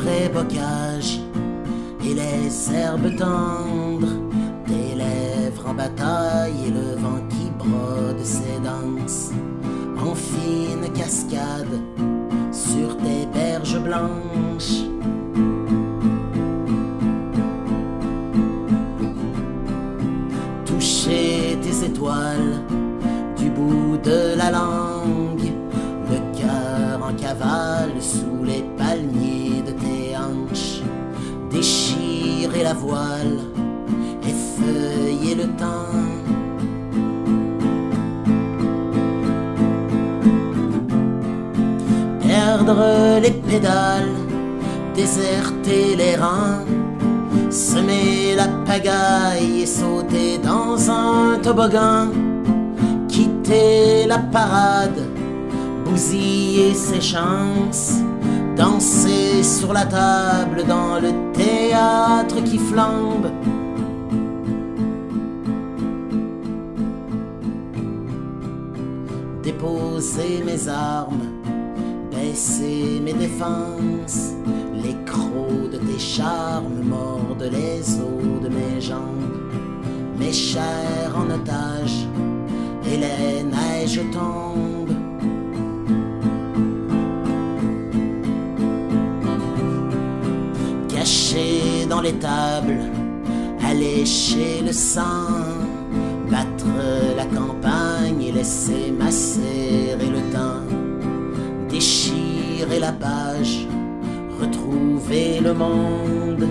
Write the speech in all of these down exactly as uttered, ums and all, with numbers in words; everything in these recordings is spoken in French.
frais bocage et les herbes tendres, tes lèvres en bataille et le vent qui brode ses danses en fine cascade sur tes berges blanches. Toucher tes étoiles du bout de la langue, le cœur en cavale sous les palmiers de tes hanches, déchirer la voile, effeuiller le temps. Perdre les pédales, déserter les rangs, semer la pagaille et sauter dans un toboggan, quitter la parade, bousiller ses chances, danser sur la table dans le théâtre qui flambe. Déposer mes armes, baisser mes défenses, les crocs de tes charmes mordent les os de mes jambes, mes chairs en otage et les neiges tombent. Caché dans les tables, allécher le sang, battre la campagne et laisser macérer le temps, déchirer la page, retrouver le monde.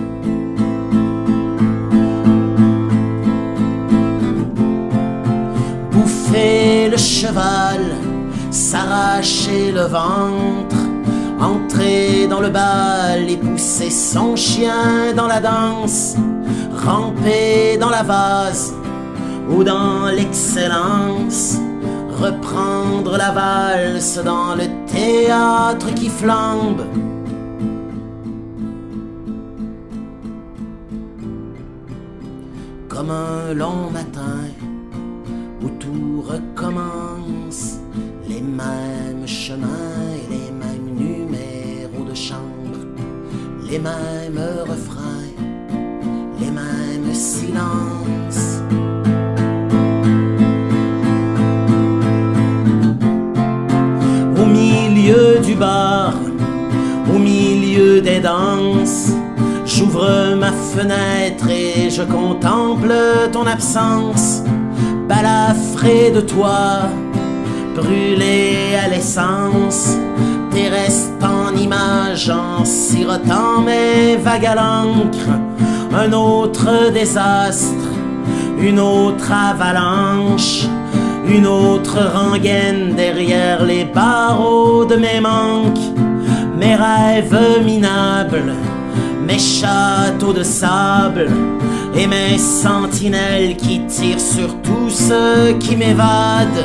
Bouffer le cheval, s'arracher le ventre, entrer dans le bal et pousser son chien dans la danse, ramper dans la vase ou dans l'excellence, reprendre la valse dans le théâtre qui flambe. Comme un long matin où tout recommence, les mêmes chemins et les mêmes numéros de chambre, les mêmes refrains, les mêmes silences. Au milieu du bar, au milieu des danses, j'ouvre ma fenêtre et je contemple ton absence, balafré de toi, brûlé à l'essence, tes restes en images en sirotant mes vagues à l'encre. Un autre désastre, une autre avalanche, une autre rengaine derrière les barreaux de mes manques, mes rêves minables, mes châteaux de sable et mes sentinelles qui tirent sur tout ce qui m'évade.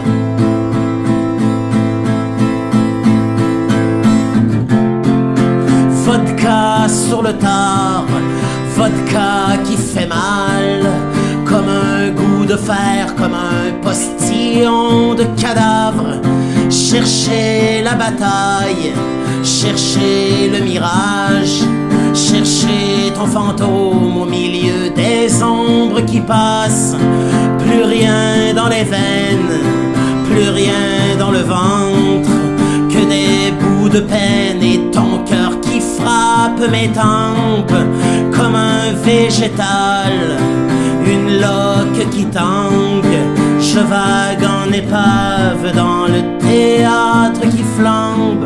Vodka sur le tard, vodka qui fait mal, comme un goût de fer, comme un postillon de cadavre. Chercher la bataille, chercher le mirage, chercher ton fantôme au milieu des ombres qui passent. Plus rien dans les veines, plus rien dans le ventre, que des bouts de peine et ton cœur qui frappe mes tempes comme un végétal, une loque qui tangue. Je vague en épave dans le théâtre qui flambe.